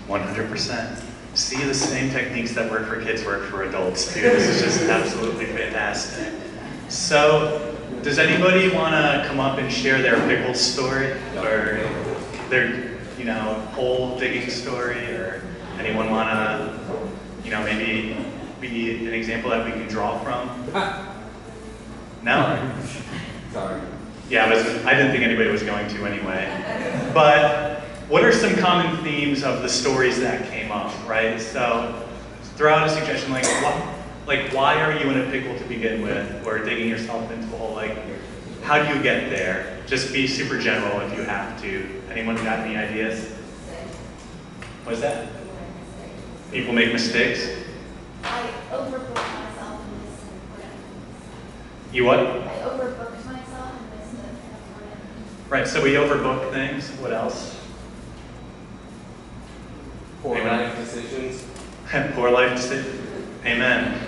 100%. See, the same techniques that work for kids work for adults too. This is just absolutely fantastic. So, does anybody want to come up and share their pickle story or their, hole digging story, or anyone want to, maybe be an example that we can draw from? No? Sorry. Yeah, I didn't think anybody was going to anyway. But what are some common themes of the stories that came up, right? So throw out a suggestion like why are you in a pickle to begin with, or digging yourself into a hole? Like, how do you get there? Just be super general if you have to. Anyone got any ideas? What's that? People make mistakes? I overbooked myself and missed an important. You what? I overbooked myself and missed an important. Right, so we overbook things. What else? Poor life decisions. Poor life decisions. Amen.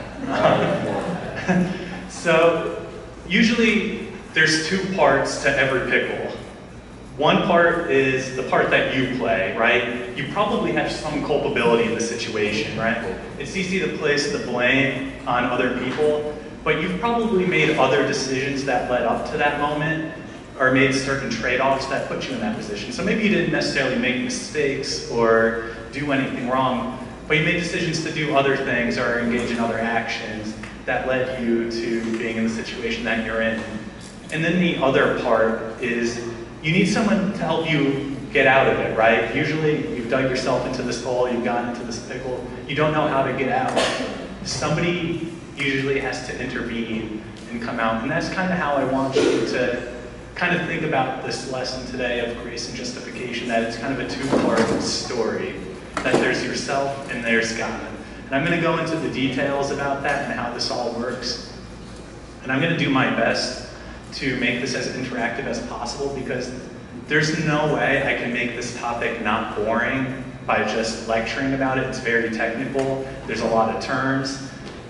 So usually there's two parts to every pickle. One part is the part that you play, right? You probably have some culpability in the situation, right? It's easy to place the blame on other people, but you've probably made other decisions that led up to that moment, or made certain trade-offs that put you in that position. So maybe you didn't necessarily make mistakes or do anything wrong, but you made decisions to do other things or engage in other actions that led you to being in the situation that you're in. And then the other part is you need someone to help you get out of it, right? Usually you've dug yourself into this hole, you've gotten into this pickle, you don't know how to get out. Somebody usually has to intervene and come out, and that's kind of how I want you to kind of think about this lesson today of grace and justification, that it's kind of a two-part story, that there's yourself and there's God. And I'm going to go into the details about that and how this all works. And I'm going to do my best to make this as interactive as possible, because there's no way I can make this topic not boring by just lecturing about it. It's very technical. There's a lot of terms.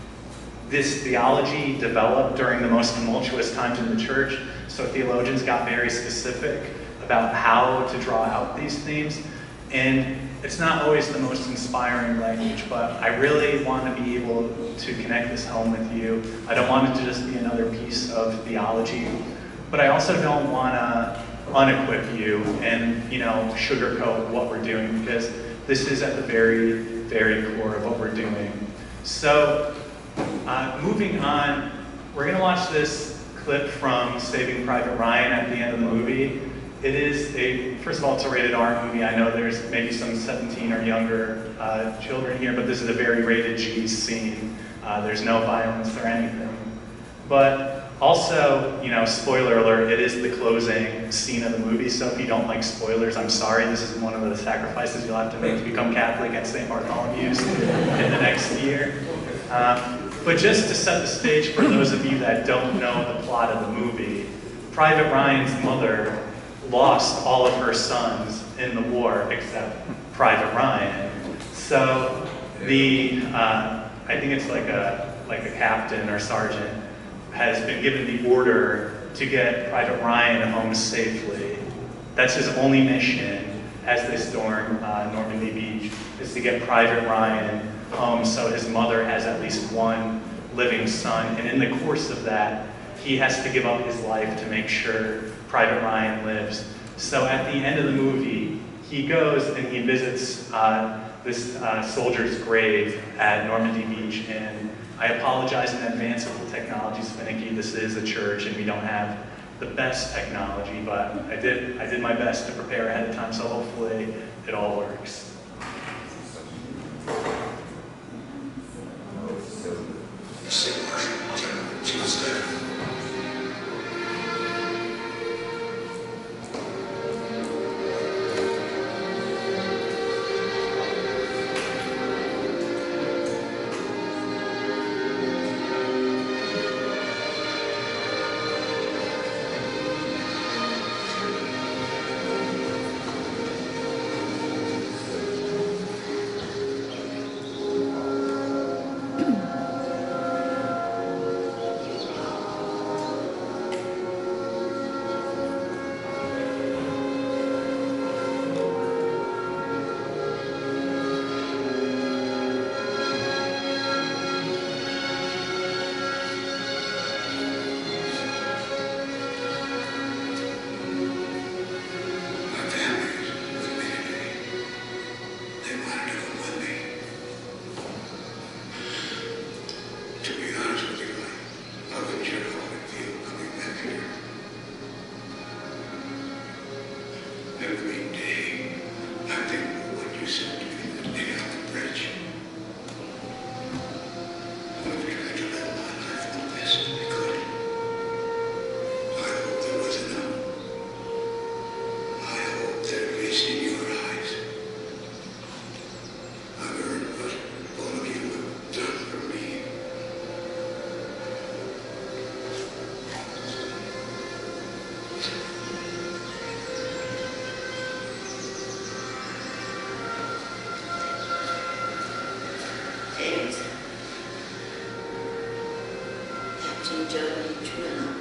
This theology developed during the most tumultuous times in the church, so theologians got very specific about how to draw out these themes. And it's not always the most inspiring language, but I really want to be able to connect this home with you. I don't want it to just be another piece of theology, but I also don't want to unequip you and, sugarcoat what we're doing, because this is at the very, very core of what we're doing. So, moving on, we're going to watch this clip from Saving Private Ryan at the end of the movie. It is first of all, it's a rated R movie. I know there's maybe some 17 or younger children here, but this is a very rated G scene. There's no violence or anything. But also, spoiler alert, it is the closing scene of the movie, so if you don't like spoilers, I'm sorry. This is one of the sacrifices you'll have to make to become Catholic at St. Bartholomew's in the next year. But just to set the stage for those of you that don't know the plot of the movie, Private Ryan's mother lost all of her sons in the war except Private Ryan. So I think it's like a captain or sergeant has been given the order to get Private Ryan home safely. That's his only mission as they storm Normandy Beach, is to get Private Ryan home so his mother has at least one living son. And in the course of that, he has to give up his life to make sure Private Ryan lives. So at the end of the movie, he goes and he visits this soldier's grave at Normandy Beach. And I apologize in advance if the technology's finicky. This is a church and we don't have the best technology, but I did my best to prepare ahead of time, so hopefully it all works. James. Captain Jeremy Triller.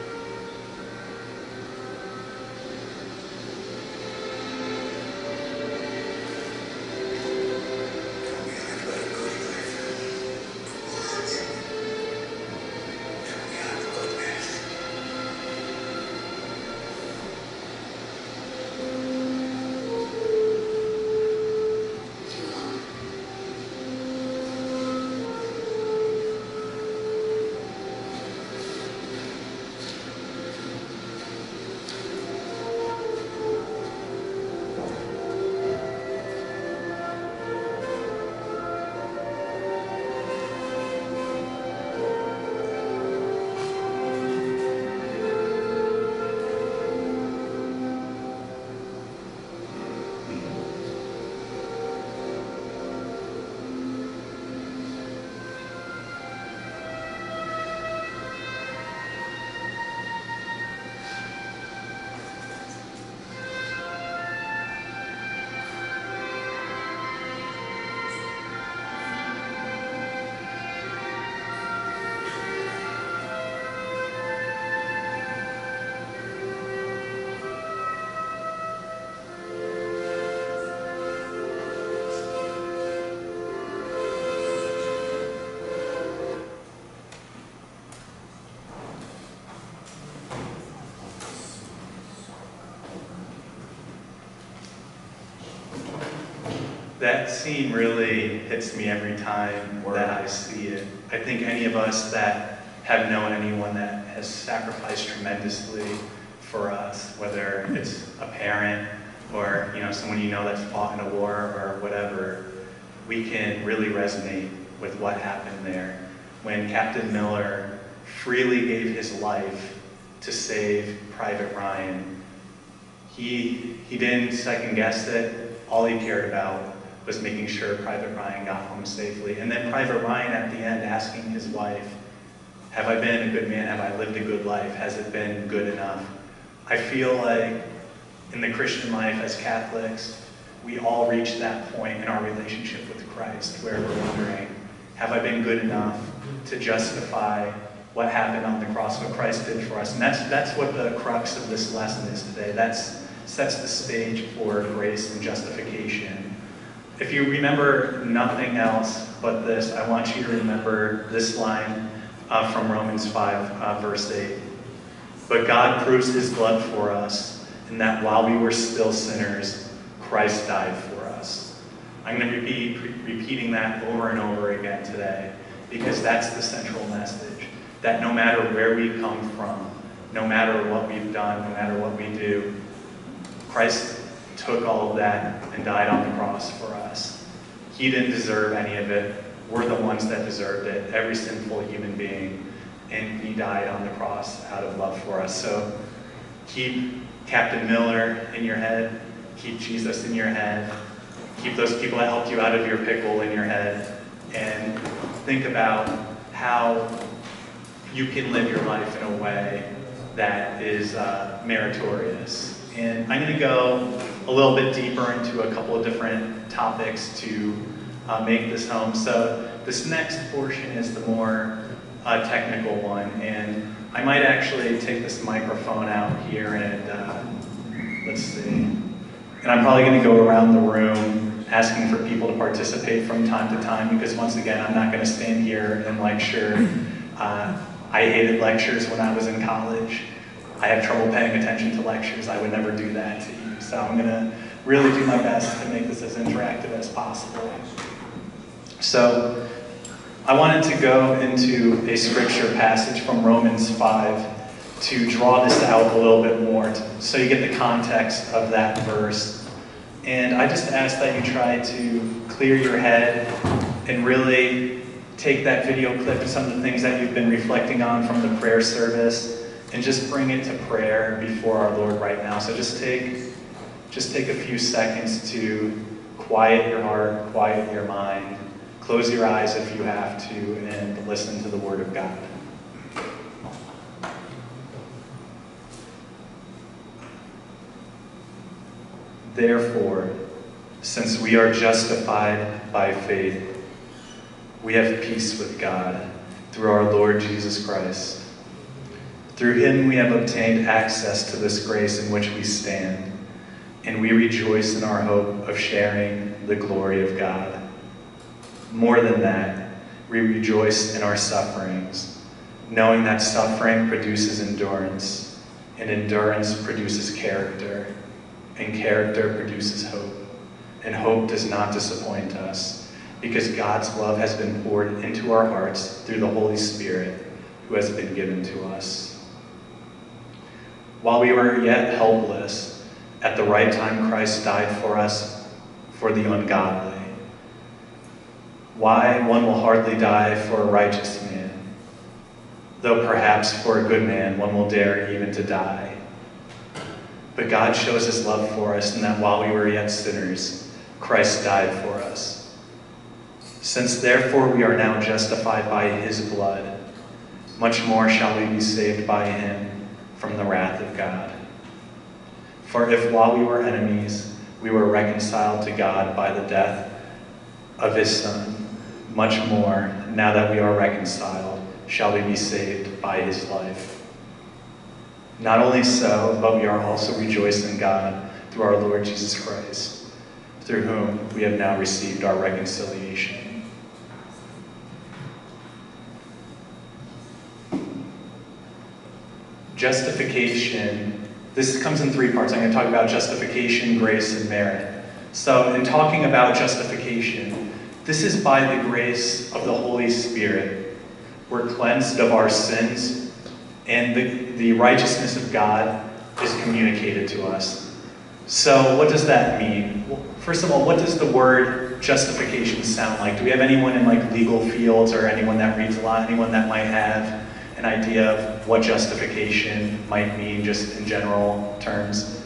That scene really hits me every time that I see it. I think any of us that have known anyone that has sacrificed tremendously for us, whether it's a parent or someone that's fought in a war or whatever, we can really resonate with what happened there. When Captain Miller freely gave his life to save Private Ryan, he didn't second guess it. All he cared about was making sure Private Ryan got home safely. And then Private Ryan at the end asking his wife, have I been a good man? Have I lived a good life? Has it been good enough? I feel like in the Christian life as Catholics, we all reach that point in our relationship with Christ where we're wondering, have I been good enough to justify what happened on the cross, what Christ did for us? And that's what the crux of this lesson is today. That sets the stage for grace and justification. If you remember nothing else but this, I want you to remember this line from Romans 5, verse 8. But God proves his love for us, in that while we were still sinners, Christ died for us. I'm going to be repeating that over and over again today, because that's the central message. That no matter where we come from, no matter what we've done, no matter what we do, Christ took all of that and died on the cross for us. He didn't deserve any of it. We're the ones that deserved it, every sinful human being. And he died on the cross out of love for us. So keep Captain Miller in your head. Keep Jesus in your head. Keep those people that helped you out of your pickle in your head. And think about how you can live your life in a way that is meritorious. And I'm going to go a little bit deeper into a couple of different topics to make this home. So this next portion is the more technical one, and I might actually take this microphone out here and let's see. And I'm probably going to go around the room asking for people to participate from time to time, because once again, I'm not going to stand here and lecture. I hated lectures when I was in college. I have trouble paying attention to lectures. I would never do that to you. So I'm going to really do my best to make this as interactive as possible. So I wanted to go into a scripture passage from Romans 5 to draw this out a little bit more, so you get the context of that verse. And I just ask that you try to clear your head and really take that video clip and some of the things that you've been reflecting on from the prayer service and just bring it to prayer before our Lord right now. So just take a few seconds to quiet your heart, quiet your mind, close your eyes if you have to, and listen to the Word of God. Therefore, since we are justified by faith, we have peace with God through our Lord Jesus Christ. Through him we have obtained access to this grace in which we stand, and we rejoice in our hope of sharing the glory of God. More than that, we rejoice in our sufferings, knowing that suffering produces endurance, and endurance produces character, and character produces hope. And hope does not disappoint us, because God's love has been poured into our hearts through the Holy Spirit who has been given to us. While we were yet helpless, at the right time Christ died for us, for the ungodly. Why, one will hardly die for a righteous man, though perhaps for a good man one will dare even to die. But God shows his love for us in that while we were yet sinners, Christ died for us. Since therefore we are now justified by his blood, much more shall we be saved by him from the wrath of God. For if while we were enemies, we were reconciled to God by the death of his Son, much more, now that we are reconciled, shall we be saved by his life. Not only so, but we are also rejoiced in God through our Lord Jesus Christ, through whom we have now received our reconciliation. Justification. This comes in three parts. I'm going to talk about justification, grace, and merit. So in talking about justification, this is by the grace of the Holy Spirit. We're cleansed of our sins, and the righteousness of God is communicated to us. So what does that mean? Well, first of all, what does the word justification sound like? Do we have anyone in like legal fields or anyone that reads a lot, anyone that might have an idea of what justification might mean just in general terms?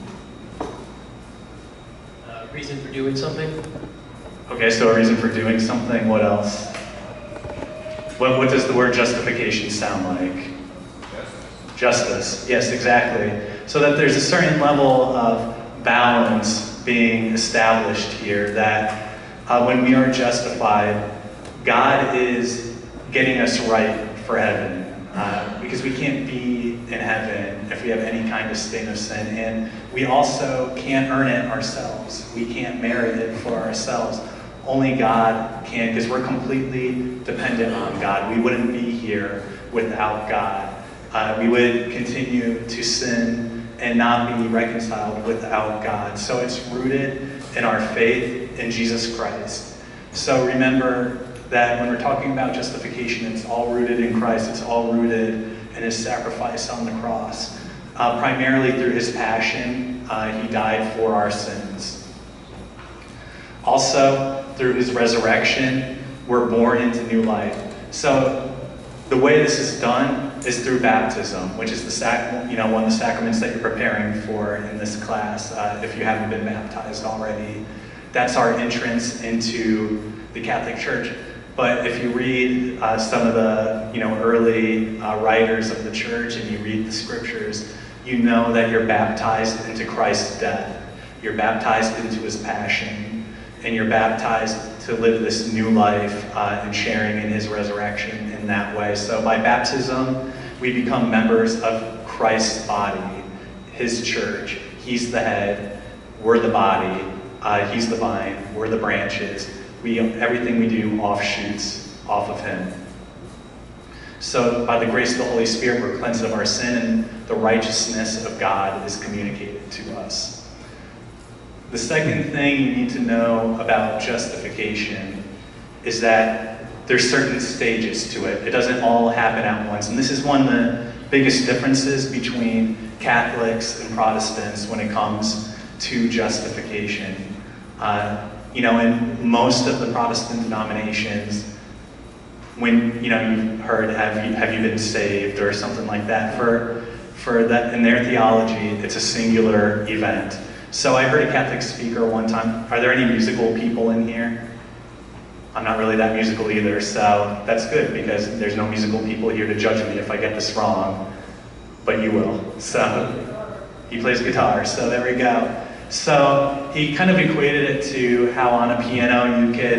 Reason for doing something? Okay, so a reason for doing something, what else? What does the word justification sound like? Justice, yes, exactly. So that there's a certain level of balance being established here, that when we are justified, God is getting us right for heaven. Because we can't be in heaven if we have any kind of stain of sin. And we also can't earn it ourselves. We can't merit it for ourselves. Only God can, because we're completely dependent on God. We wouldn't be here without God. We would continue to sin and not be reconciled without God. So it's rooted in our faith in Jesus Christ. So remember that when we're talking about justification, it's all rooted in Christ. It's all rooted in his sacrifice on the cross. Primarily through his passion, he died for our sins. Also, through his resurrection, we're born into new life. So the way this is done is through baptism, which is one of the sacraments that you're preparing for in this class, if you haven't been baptized already. That's our entrance into the Catholic Church. But if you read some of the early writers of the church and you read the scriptures, you know that you're baptized into Christ's death. You're baptized into his passion, and you're baptized to live this new life and sharing in his resurrection in that way. So by baptism, we become members of Christ's body, his church. He's the head, we're the body, he's the vine, we're the branches. Everything we do offshoots off of him. So by the grace of the Holy Spirit, we're cleansed of our sin, and the righteousness of God is communicated to us. The second thing you need to know about justification is that there's certain stages to it. It doesn't all happen at once. And this is one of the biggest differences between Catholics and Protestants when it comes to justification. In most of the Protestant denominations, when you've heard have you been saved or something like that, for that in their theology, it's a singular event. So I heard a Catholic speaker one time. Are there any musical people in here? I'm not really that musical either, so that's good because there's no musical people here to judge me if I get this wrong, but you will. So he plays guitar, so there we go. So he kind of equated it to how on a piano you could,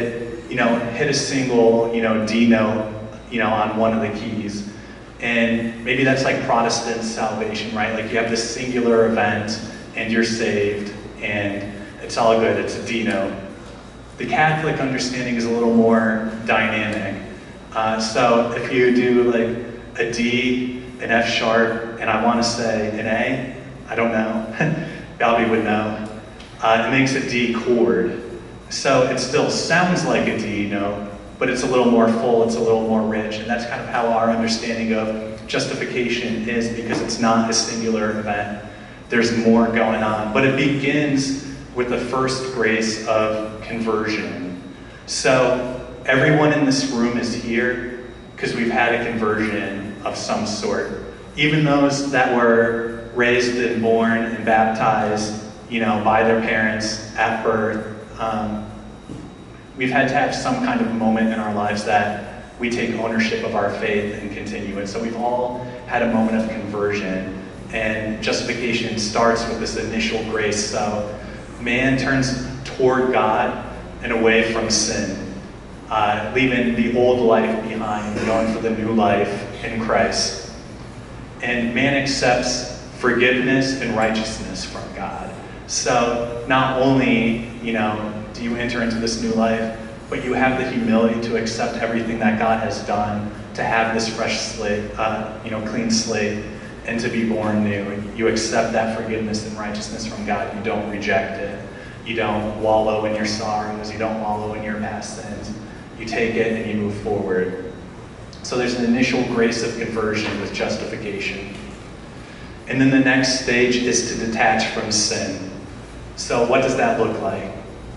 hit a single, D note, on one of the keys. And maybe that's like Protestant salvation, right? Like you have this singular event and you're saved and it's all good, it's a D note. The Catholic understanding is a little more dynamic. So if you do like a D, an F sharp, and I want to say an A, I don't know, Balby would know, it makes a D chord. So it still sounds like a D note, but it's a little more full, it's a little more rich, and that's kind of how our understanding of justification is, because it's not a singular event. There's more going on, but it begins with the first grace of conversion. So everyone in this room is here because we've had a conversion of some sort. Even those that were raised and born and baptized, by their parents at birth, we've had to have some kind of moment in our lives that we take ownership of our faith and continue it. So we've all had a moment of conversion, and justification starts with this initial grace. So man turns toward God and away from sin, leaving the old life behind, going for the new life in Christ. And man accepts forgiveness and righteousness from God. So not only, do you enter into this new life, but you have the humility to accept everything that God has done, to have this fresh slate, clean slate, and to be born new. You accept that forgiveness and righteousness from God. You don't reject it. You don't wallow in your sorrows. You don't wallow in your past sins. You take it and you move forward. So there's an initial grace of conversion with justification. And then the next stage is to detach from sin. So what does that look like?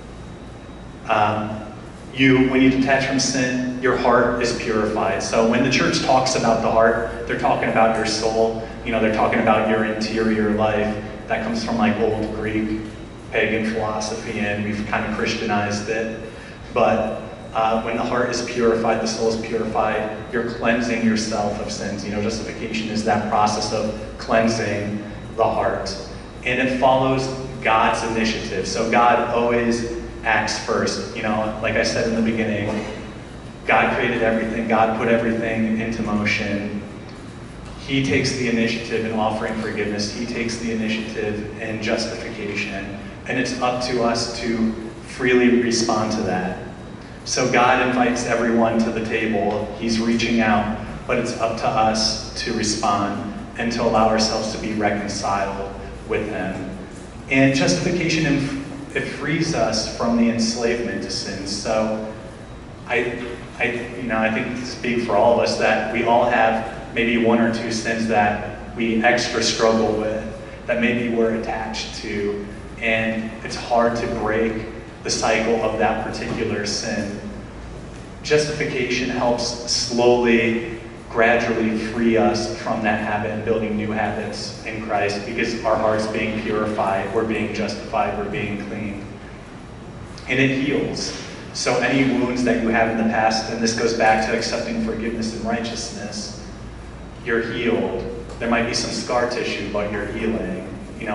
When you detach from sin, your heart is purified. So when the church talks about the heart, they're talking about your soul. They're talking about your interior life. That comes from like old Greek, pagan philosophy, and we've kind of Christianized it. But when the heart is purified, the soul is purified, you're cleansing yourself of sins. Justification is that process of cleansing the heart. And it follows God's initiative. So God always acts first. Like I said in the beginning, God created everything. God put everything into motion. He takes the initiative in offering forgiveness. He takes the initiative in justification. And it's up to us to freely respond to that. So God invites everyone to the table. He's reaching out, but it's up to us to respond and to allow ourselves to be reconciled with Him. And justification, it frees us from the enslavement to sin. So I think to speak for all of us that we all have maybe one or two sins that we extra struggle with, that maybe we're attached to, and it's hard to break the cycle of that particular sin. Justification helps slowly, gradually free us from that habit and building new habits in Christ, because our heart's being purified, we're being justified, we're being cleaned. And it heals. So any wounds that you have in the past, and this goes back to accepting forgiveness and righteousness, you're healed. There might be some scar tissue, but you're healing.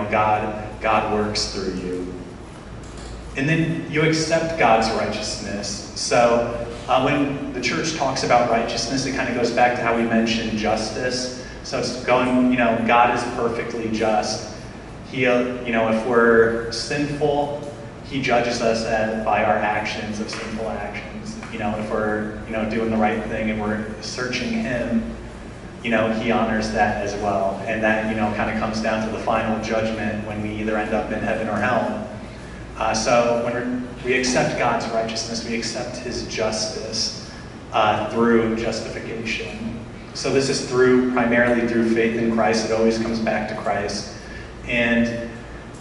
God works through you. And then you accept God's righteousness. So when the church talks about righteousness, it kind of goes back to how we mentioned justice. So it's going, God is perfectly just. He, if we're sinful, He judges us by our actions of sinful actions. If we're, doing the right thing and we're searching Him, He honors that as well. And that, kind of comes down to the final judgment when we either end up in heaven or hell. So when we accept God's righteousness, we accept His justice through justification. So this is primarily through faith in Christ. It always comes back to Christ. And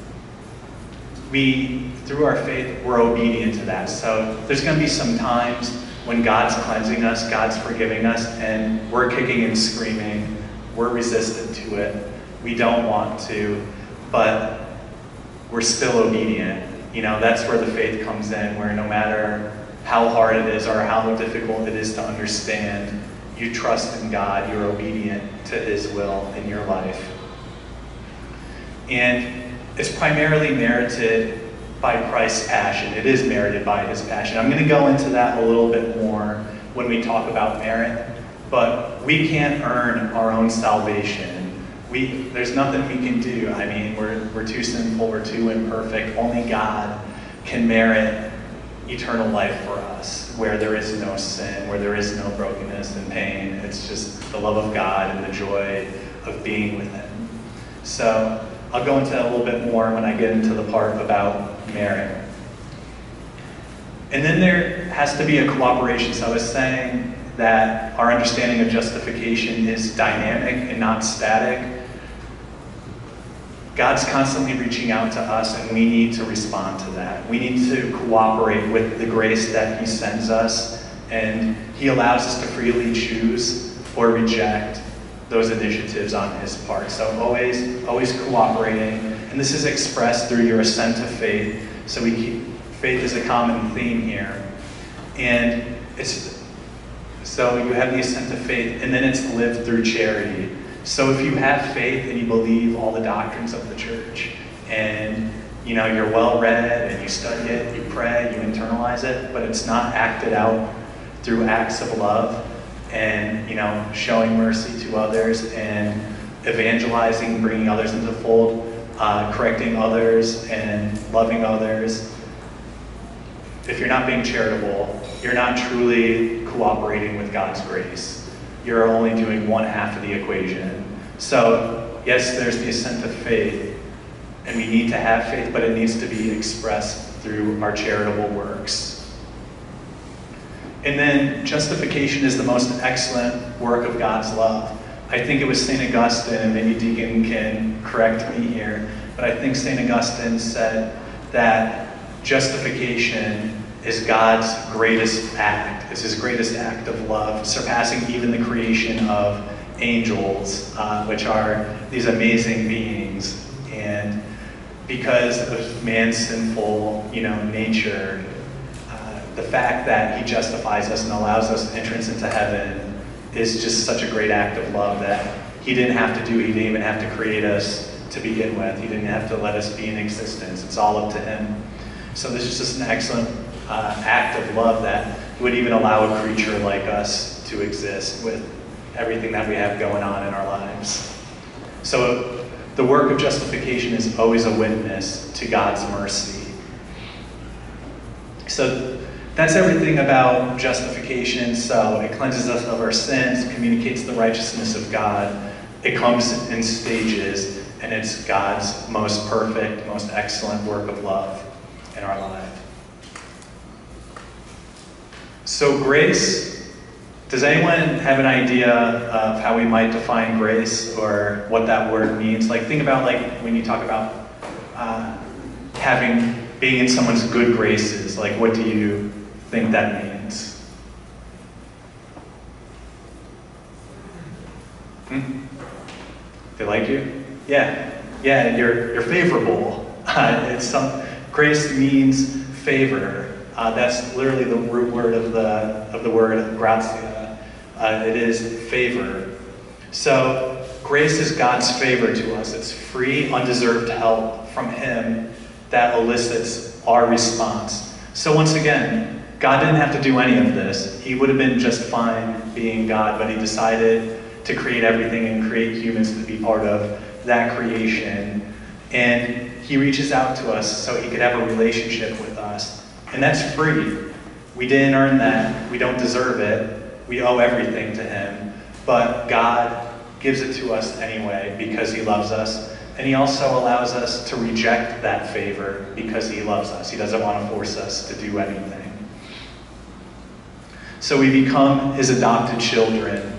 through our faith, we're obedient to that. So there's going to be some times when God's cleansing us, God's forgiving us, and we're kicking and screaming. We're resistant to it. We don't want to, but we're still obedient. That's where the faith comes in, where no matter how hard it is or how difficult it is to understand, you trust in God, you're obedient to His will in your life. And it's primarily merited by Christ's passion. It is merited by his passion. I'm going to go into that a little bit more when we talk about merit, but we can't earn our own salvation. There's nothing we can do. I mean, we're too sinful, we're too imperfect. Only God can merit eternal life for us, where there is no sin, where there is no brokenness and pain. It's just the love of God and the joy of being with him. So I'll go into that a little bit more when I get into the part about merit. And then there has to be a cooperation. So I was saying that our understanding of justification is dynamic and not static. God's constantly reaching out to us, and we need to respond to that. We need to cooperate with the grace that he sends us, and he allows us to freely choose or reject those initiatives on his part. So always cooperating. And this is expressed through your assent to faith. So faith is a common theme here. And so you have the assent to faith, and then it's lived through charity. So if you have faith and you believe all the doctrines of the church, and you're well read and you study it, you pray, you internalize it, but it's not acted out through acts of love and showing mercy to others and evangelizing, bringing others into the fold, correcting others and loving others. If you're not being charitable, you're not truly cooperating with God's grace. You're only doing one half of the equation. So yes, there's the assent of faith, and we need to have faith, but it needs to be expressed through our charitable works. And then justification is the most excellent work of God's love. I think it was St. Augustine, and maybe Deacon can correct me here, but I think St. Augustine said that justification is God's greatest act. It's his greatest act of love, surpassing even the creation of angels, which are these amazing beings. And because of man's sinful, nature, the fact that he justifies us and allows us entrance into heaven is just such a great act of love that he didn't have to do. He didn't even have to create us to begin with. He didn't have to let us be in existence. It's all up to him. So this is just an excellent act of love that would even allow a creature like us to exist with everything that we have going on in our lives. So the work of justification is always a witness to God's mercy. So that's everything about justification. So it cleanses us of our sins, communicates the righteousness of God. It comes in stages, and it's God's most perfect, most excellent work of love in our life. So grace, does anyone have an idea of how we might define grace or what that word means? Think about when you talk about being in someone's good graces, what do you think that means? They like you? Yeah, you're favorable. Grace means favor. That's literally the root word of the word gratia. It is favor. So grace is God's favor to us. It's free, undeserved help from him that elicits our response. So once again, God didn't have to do any of this. He would have been just fine being God, but he decided to create everything and create humans to be part of that creation. And he reaches out to us so he could have a relationship with us. And that's free. We didn't earn that. We don't deserve it. We owe everything to him. But God gives it to us anyway because he loves us. And he also allows us to reject that favor because he loves us. He doesn't want to force us to do anything. So we become his adopted children.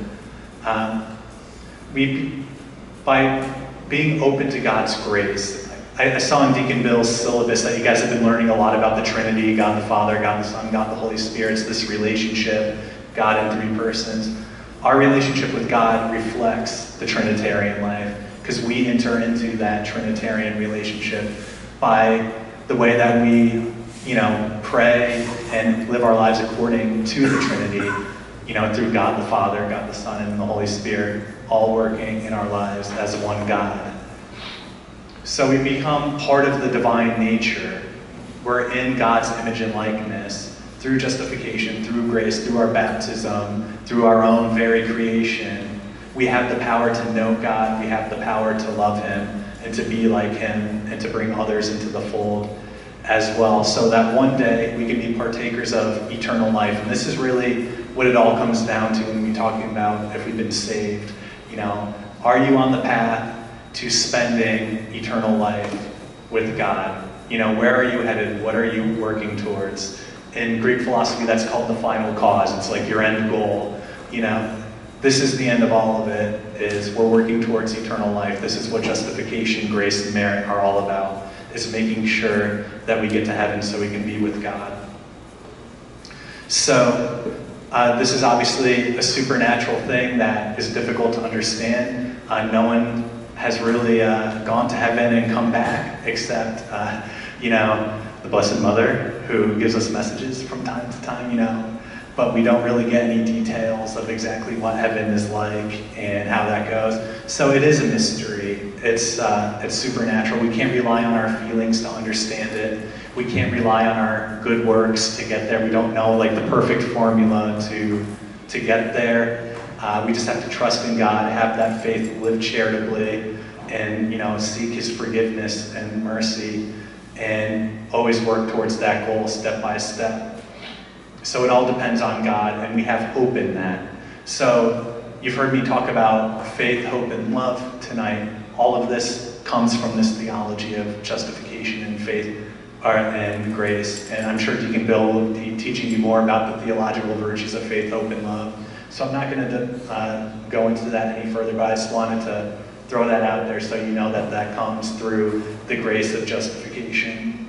By being open to God's grace. I saw in Deacon Bill's syllabus that you guys have been learning a lot about the Trinity, God the Father, God the Son, God the Holy Spirit. It's this relationship, God in three persons. Our relationship with God reflects the Trinitarian life because we enter into that Trinitarian relationship by the way that we, pray and live our lives according to the Trinity, through God the Father, God the Son, and the Holy Spirit, all working in our lives as one God. So we become part of the divine nature. We're in God's image and likeness through justification, through grace, through our baptism, through our own very creation. We have the power to know God, we have the power to love Him, and to be like Him, and to bring others into the fold as well, so that one day we can be partakers of eternal life. And this is really what it all comes down to when we're talking about if we've been saved. You know, are you on the path to spending eternal life with God? You know, where are you headed? What are you working towards? In Greek philosophy, that's called the final cause. It's like your end goal. You know, this is the end of all of it, is we're working towards eternal life. This is what justification, grace, and merit are all about, is making sure that we get to heaven so we can be with God. So, this is obviously a supernatural thing that is difficult to understand. No one has really gone to heaven and come back, except, you know, the Blessed Mother, who gives us messages from time to time, you know, but we don't really get any details of exactly what heaven is like and how that goes. So it is a mystery. It's supernatural. We can't rely on our feelings to understand it. We can't rely on our good works to get there. We don't know like the perfect formula to get there. We just have to trust in God, have that faith, live charitably, and, you know, seek His forgiveness and mercy, and always work towards that goal step by step. So it all depends on God, and we have hope in that. So you've heard me talk about faith, hope, and love tonight. All of this comes from this theology of justification and faith and grace. And I'm sure Deacon Bill will be teaching you more about the theological virtues of faith, hope, and love. So I'm not going to go into that any further, but I just wanted to throw that out there so you know that that comes through the grace of justification.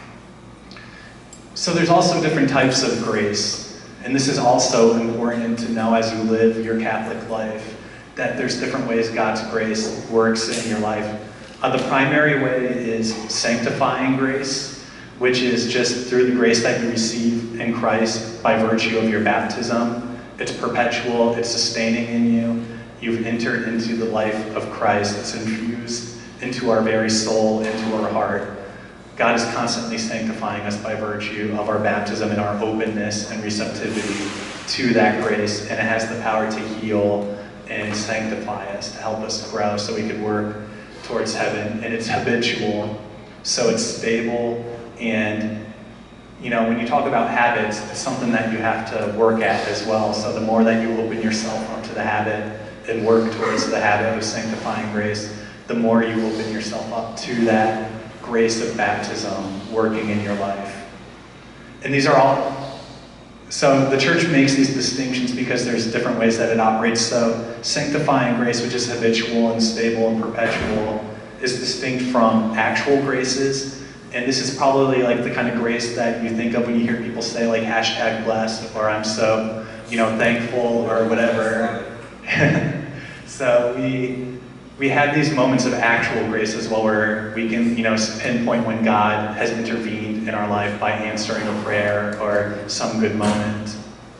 So there's also different types of grace, and this is also important to know as you live your Catholic life, that there's different ways God's grace works in your life. The primary way is sanctifying grace, which is just through the grace that you receive in Christ by virtue of your baptism. It's perpetual, it's sustaining in you. You've entered into the life of Christ. It's infused into our very soul, into our heart. God is constantly sanctifying us by virtue of our baptism and our openness and receptivity to that grace, and it has the power to heal and sanctify us, to help us grow so we can work towards heaven. And it's habitual, so it's stable. And, you know, when you talk about habits, it's something that you have to work at as well. So the more that you open yourself up to the habit and work towards the habit of sanctifying grace, the more you open yourself up to that grace of baptism working in your life. And these are all, so the church makes these distinctions because there's different ways that it operates. So sanctifying grace, which is habitual and stable and perpetual, is distinct from actual graces. And this is probably like the kind of grace that you think of when you hear people say like #blessed, or I'm so, you know, thankful, or whatever. So we have these moments of actual grace as well, where we can, you know, pinpoint when God has intervened in our life by answering a prayer or some good moment.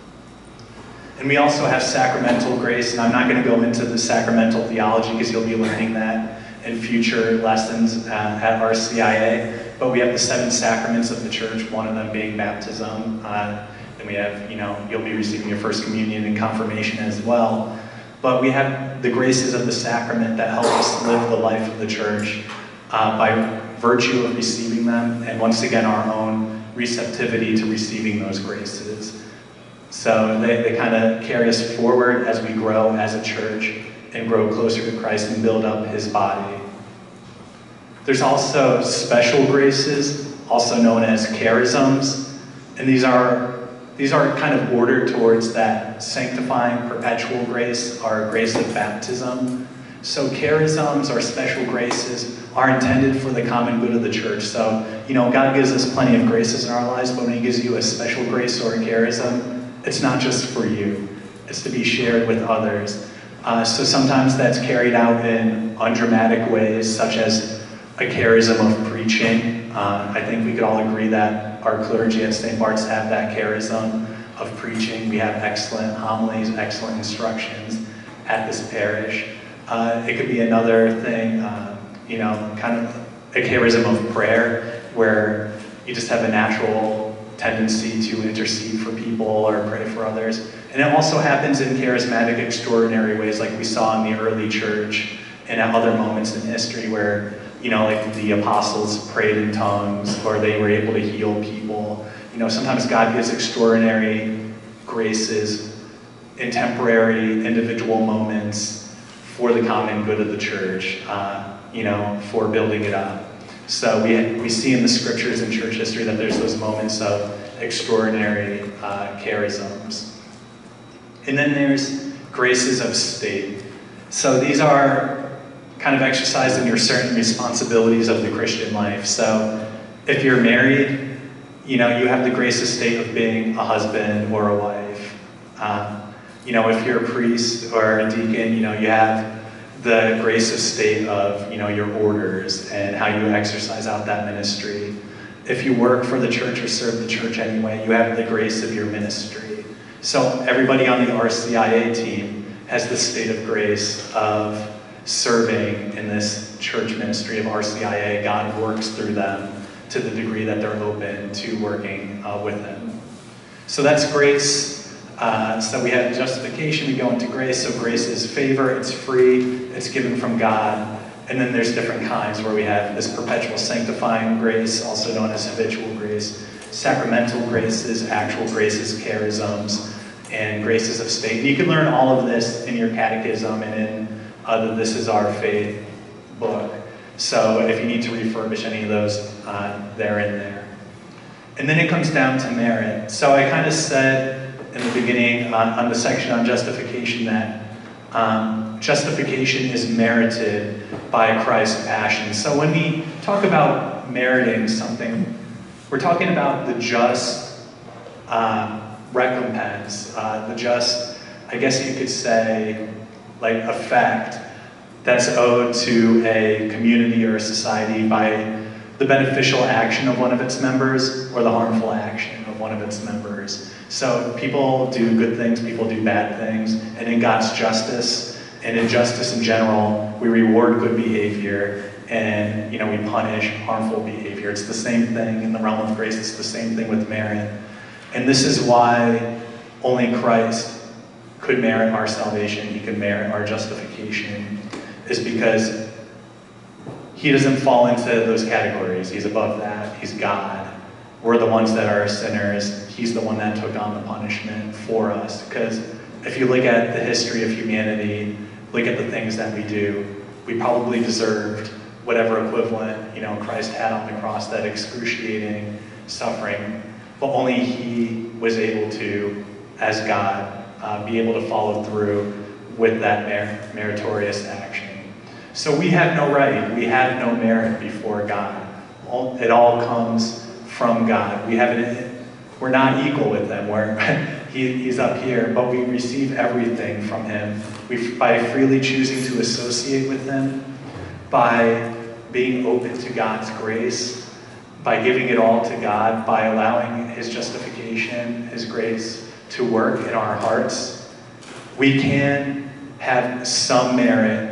And we also have sacramental grace, and I'm not going to go into the sacramental theology because you'll be learning that in future lessons at RCIA. But we have the 7 sacraments of the church, one of them being baptism. Then we have, you know, you'll be receiving your first communion and confirmation as well. But we have the graces of the sacrament that help us live the life of the church by virtue of receiving them, and once again our own receptivity to receiving those graces. So they kind of carry us forward as we grow as a church and grow closer to Christ and build up His body. There's also special graces, also known as charisms, and these are kind of ordered towards that sanctifying perpetual grace, our grace of baptism. So charisms, or special graces, are intended for the common good of the church. So, you know, God gives us plenty of graces in our lives, but when He gives you a special grace or a charism, it's not just for you. It's to be shared with others. So sometimes that's carried out in undramatic ways, such as a charism of preaching. I think we could all agree that our clergy at St. Bart's have that charism of preaching. We have excellent homilies, excellent instructions at this parish. It could be another thing, you know, kind of a charism of prayer, where you just have a natural tendency to intercede for people or pray for others. And it also happens in charismatic, extraordinary ways, like we saw in the early church and at other moments in history where, like the apostles prayed in tongues or they were able to heal people. Sometimes God gives extraordinary graces in temporary individual moments for the common good of the church, for building it up. So we see in the scriptures and church history that there's those moments of extraordinary charisms. And then there's graces of state. So these are kind of exercised in your certain responsibilities of the Christian life. So if you're married, you have the grace of state of being a husband or a wife. If you're a priest or a deacon, you have the grace of state of, your orders and how you exercise out that ministry. If you work for the church or serve the church anyway, you have the grace of your ministry. So everybody on the RCIA team has the state of grace of serving in this church ministry of RCIA. God works through them to the degree that they're open to working with Him. So that's grace. So we have justification, we go into grace. So grace is favor, it's free, it's given from God. And then there's different kinds where we have this perpetual sanctifying grace, also known as habitual grace, sacramental graces, actual graces, charisms, and graces of state. And you can learn all of this in your catechism and in the This Is Our Faith book. So if you need to refurbish any of those, they're in there. And then it comes down to merit. So I kind of said in the beginning on the section on justification that justification is merited by Christ's passion. So when we talk about meriting something, we're talking about the just recompense, the just, I guess you could say, like effect that's owed to a community or a society by the beneficial action of one of its members or the harmful action of one of its members. So people do good things, people do bad things, and in God's justice, and in justice in general, we reward good behavior and we punish harmful behavior. It's the same thing in the realm of grace, it's the same thing with merit. And this is why only Christ could merit our salvation, He could merit our justification, is because He doesn't fall into those categories. He's above that, He's God. We're the ones that are sinners. He's the one that took on the punishment for us. Because if you look at the history of humanity, look at the things that we do, we probably deserved whatever equivalent Christ had on the cross, that excruciating suffering. But only He was able to, as God, be able to follow through with that meritorious action. So we have no right, we have no merit before God. It all comes from God. We're not equal with Him. He's up here, but we receive everything from Him. By freely choosing to associate with Him, by being open to God's grace, by giving it all to God, by allowing His justification, His grace to work in our hearts, we can have some merit,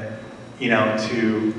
to,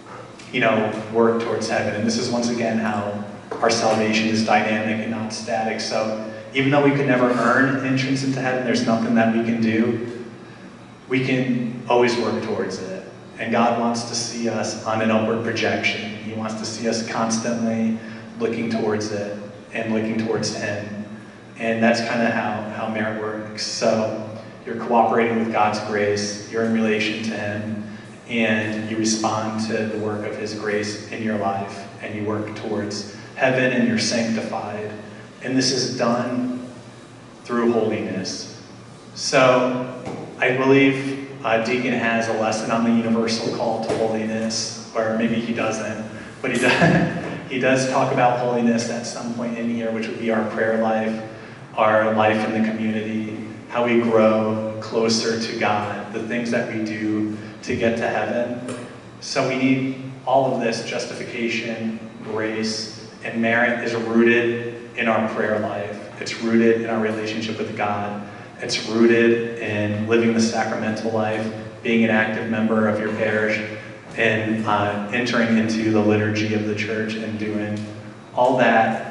work towards heaven. And this is once again how our salvation is dynamic and not static. So even though we could never earn entrance into heaven, there's nothing that we can do, we can always work towards it. And God wants to see us on an upward projection. He wants to see us constantly looking towards it and looking towards Him. And that's kind of how merit works. So you're cooperating with God's grace, you're in relation to Him, and you respond to the work of His grace in your life, and you work towards heaven, and you're sanctified. And this is done through holiness. So I believe Deacon has a lesson on the universal call to holiness, or maybe he doesn't, but he does talk about holiness at some point in here, which would be our prayer life, our life in the community, how we grow closer to God, the things that we do to get to heaven. So we need all of this: justification, grace, and merit is rooted in our prayer life. It's rooted in our relationship with God. It's rooted in living the sacramental life, being an active member of your parish, and entering into the liturgy of the church and doing all that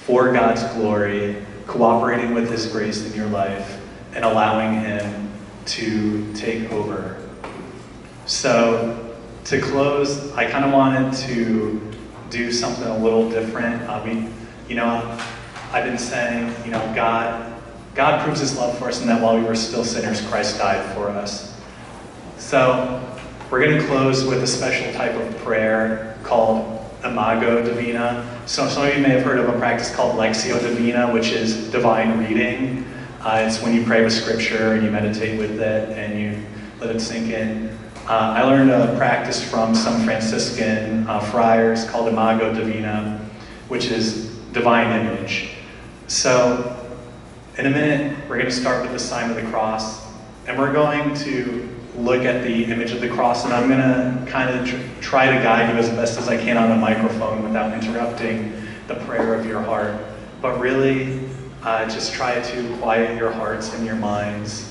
for God's glory, cooperating with His grace in your life, and allowing Him to take over. So, to close, I kind of wanted to do something a little different. I've been saying, God proves His love for us, and that while we were still sinners, Christ died for us. So, we're going to close with a special type of prayer called Imago Divina. So some of you may have heard of a practice called Lectio Divina, which is divine reading. It's when you pray with scripture and you meditate with it and you let it sink in. I learned a practice from some Franciscan friars called Imago Divina, which is divine image. So in a minute, we're going to start with the sign of the cross, and we're going to look at the image of the cross, and I'm going to kind of try to guide you as best as I can on a microphone without interrupting the prayer of your heart. But really, just try to quiet your hearts and your minds.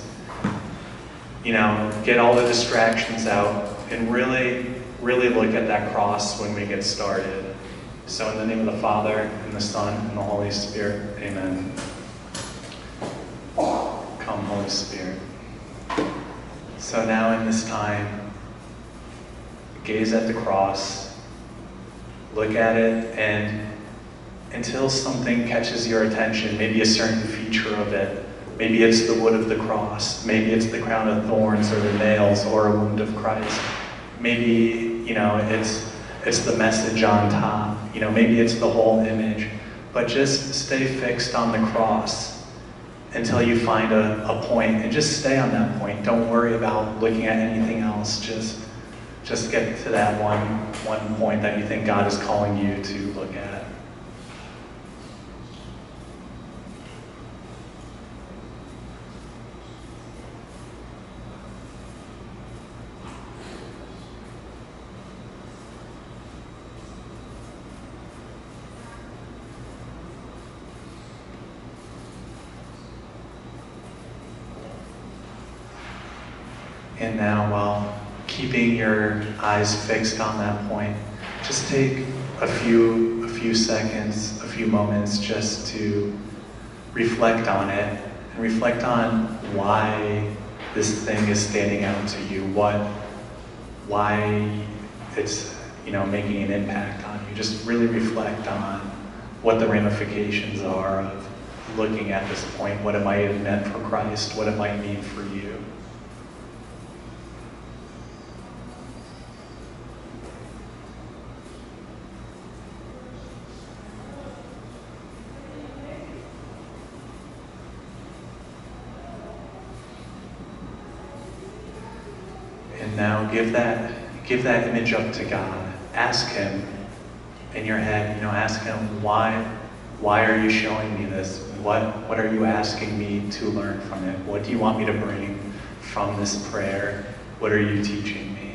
Get all the distractions out, and really, really look at that cross when we get started. So in the name of the Father, and the Son, and the Holy Spirit, amen. Come, Holy Spirit. So now in this time, gaze at the cross, look at it, and until something catches your attention, maybe a certain feature of it, maybe it's the wood of the cross, maybe it's the crown of thorns or the nails or a wound of Christ, maybe, it's the message on top, maybe it's the whole image, but just stay fixed on the cross until you find a point, and just stay on that point. Don't worry about looking at anything else. Just get to that one point that you think God is calling you to look at. And now, while keeping your eyes fixed on that point, just take a few seconds, a few moments just to reflect on it, and reflect on why this thing is standing out to you, why it's making an impact on you. Just really reflect on what the ramifications are of looking at this point, what it might have meant for Christ, what it might mean for you. And now give that image up to God. Ask Him in your head, ask Him, why are you showing me this? What are you asking me to learn from it? What do you want me to bring from this prayer? What are you teaching me?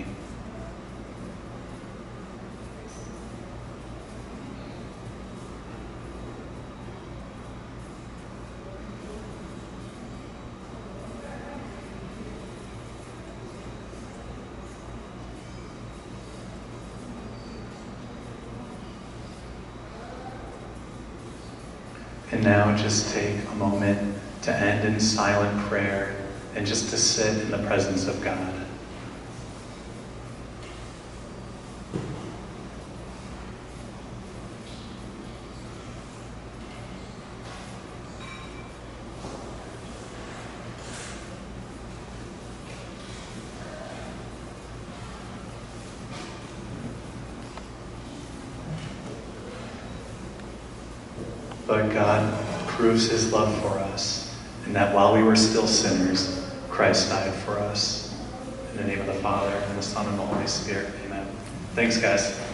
And now just take a moment to end in silent prayer and just to sit in the presence of God. But God proves His love for us, and that while we were still sinners, Christ died for us. In the name of the Father, and the Son, and the Holy Spirit, amen. Thanks, guys.